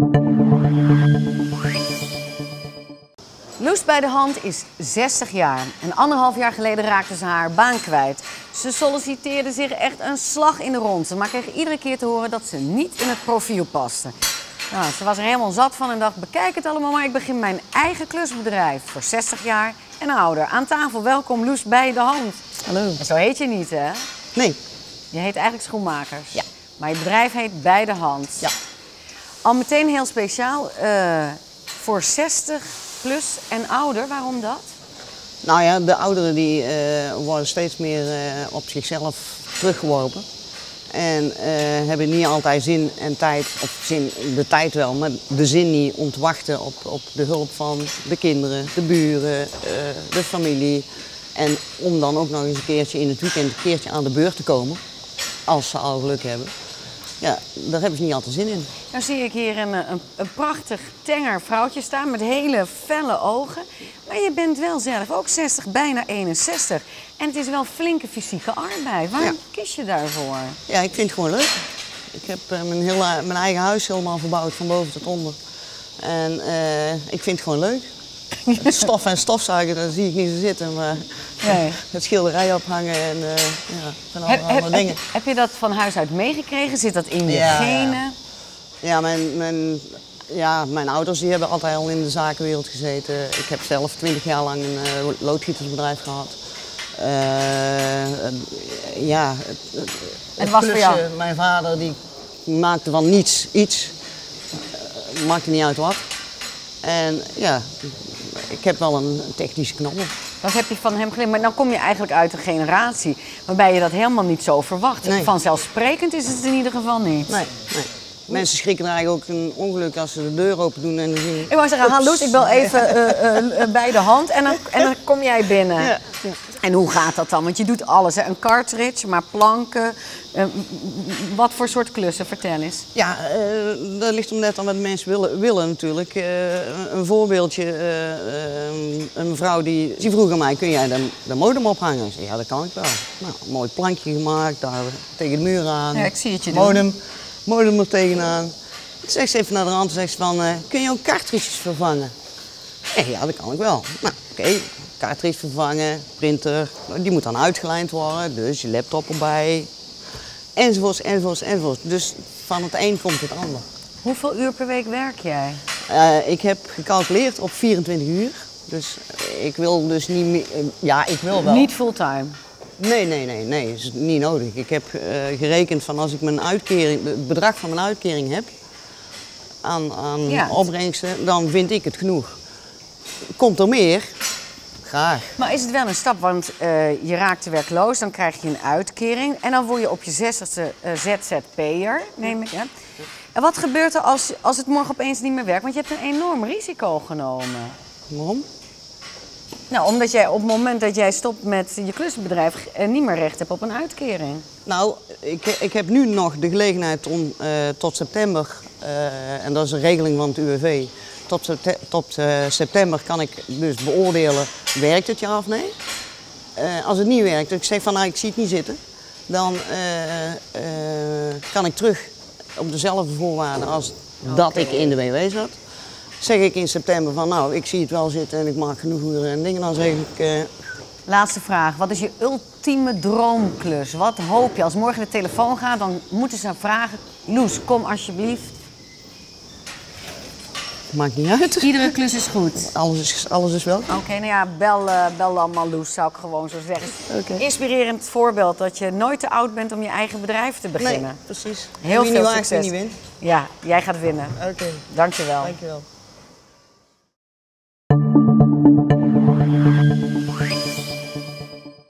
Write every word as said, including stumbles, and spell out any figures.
Loes bij de hand is zestig jaar en anderhalf jaar geleden raakte ze haar baan kwijt. Ze solliciteerde zich echt een slag in de ronde, maar kreeg iedere keer te horen dat ze niet in het profiel paste. Nou, ze was er helemaal zat van en dacht, bekijk het allemaal maar, ik begin mijn eigen klusbedrijf voor zestig jaar en ouder. Aan tafel, welkom Loes bij de hand. Hallo. En zo heet je niet, hè? Nee. Je heet eigenlijk Schoenmakers. Ja. Maar je bedrijf heet Bij de Hand. Ja. Al meteen heel speciaal uh, voor zestig plus en ouder. Waarom dat? Nou ja, de ouderen die uh, worden steeds meer uh, op zichzelf teruggeworpen. En uh, hebben niet altijd zin en tijd, of zin, de tijd wel, maar de zin niet om te wachten op, op de hulp van de kinderen, de buren, uh, de familie. En om dan ook nog eens een keertje in het weekend een keertje aan de beurt te komen, als ze al geluk hebben. Ja, daar hebben ze niet altijd zin in. Nou zie ik hier een, een, een prachtig tenger vrouwtje staan met hele felle ogen. Maar je bent wel zelf ook zestig, bijna eenenzestig. En het is wel flinke fysieke arbeid. Waarom Ja. kies je daarvoor? Ja, ik vind het gewoon leuk. Ik heb uh, mijn, hele, mijn eigen huis helemaal verbouwd, van boven tot onder. En uh, ik vind het gewoon leuk. Het stof en stofzuigen, dat zie ik niet zo zitten, maar Nee. het schilderij ophangen en uh, ja, van alle Heb, andere heb, dingen. heb, heb je dat van huis uit meegekregen? Zit dat in je Ja, genen? ja. Ja, mijn, mijn, ja, mijn ouders die hebben altijd al in de zakenwereld gezeten. Ik heb zelf twintig jaar lang een uh, loodgietersbedrijf gehad. Uh, ja, het, het, Het was voor jou? klussen, mijn vader die maakte van niets iets. Uh, maakte niet uit wat. En ja, ik heb wel een technische knabbel. Dat heb je van hem geleerd. Maar dan kom je eigenlijk uit een generatie waarbij je dat helemaal niet zo verwacht. Nee. Vanzelfsprekend is het in ieder geval niet. Nee, nee. Mensen schrikken er eigenlijk ook een ongeluk als ze de deur open doen en dan zien. Ik wou zeggen, Loes, ik bel even uh, uh, bij de hand en dan, en dan kom jij binnen. Ja, ja. En hoe gaat dat dan? Want je doet alles, hè? Een cartridge, maar planken. Uh, wat voor soort klussen? Vertel eens. Ja, uh, dat ligt om net aan wat mensen willen, willen natuurlijk. Uh, een voorbeeldje, uh, uh, een mevrouw die, die vroeg aan mij, kun jij de, de modem ophangen? Ik zei, ja, dat kan ik wel. Nou, een mooi plankje gemaakt, daar tegen de muur aan. Ja, ik zie het je doen. Modem, modem er tegenaan. Ik zeg ze even naar de hand en zeg ze van, uh, kun je ook cartridges vervangen? Ja, ja, dat kan ik wel. Nou, oké. Okay. Cartridge vervangen, printer, die moet dan uitgelijnd worden, dus je laptop erbij, enzovoorts, enzovoorts, enzovoorts. Dus van het een komt het ander. Hoeveel uur per week werk jij? Uh, ik heb gecalculeerd op vierentwintig uur, dus ik wil dus niet meer, uh, ja, ik wil wel. Niet fulltime? Nee, nee, nee, nee, dat is niet nodig. Ik heb uh, gerekend van als ik mijn uitkering, het bedrag van mijn uitkering heb aan, aan ja. opbrengsten, dan vind ik het genoeg. Komt er meer? Graag. Maar is het wel een stap, want uh, je raakt werkloos, dan krijg je een uitkering en dan word je op je zestigste uh, Z Z P'er, neem ik. Hè? En wat gebeurt er als, als het morgen opeens niet meer werkt? Want je hebt een enorm risico genomen. Waarom? Nou, omdat jij op het moment dat jij stopt met je klussenbedrijf uh, niet meer recht hebt op een uitkering. Nou, ik, ik heb nu nog de gelegenheid om uh, tot september, uh, en dat is een regeling van het U W V, Tot, septe tot uh, september kan ik dus beoordelen, werkt het ja of nee? Uh, als het niet werkt, dus ik zeg van nou ik zie het niet zitten, dan uh, uh, kan ik terug op dezelfde voorwaarden als okay. dat ik in de W W zat. Zeg ik in september van nou ik zie het wel zitten en ik maak genoeg uren en dingen, dan zeg ik... Uh, Laatste vraag, wat is je ultieme droomklus? Wat hoop je? Als morgen de telefoon gaat, dan moeten ze vragen, Loes, kom alsjeblieft. Maakt niet uit. Iedere klus is goed. Alles is, alles is wel. Oké, okay, nou ja, bel, uh, bel dan maar Loes, zou ik gewoon zo zeggen. Okay. Inspirerend voorbeeld dat je nooit te oud bent om je eigen bedrijf te beginnen. Nee, precies. Heel wie veel niet succes. waagt, wie niet wint. Ja, jij gaat winnen. Oké. Okay. Dankjewel. Dankjewel.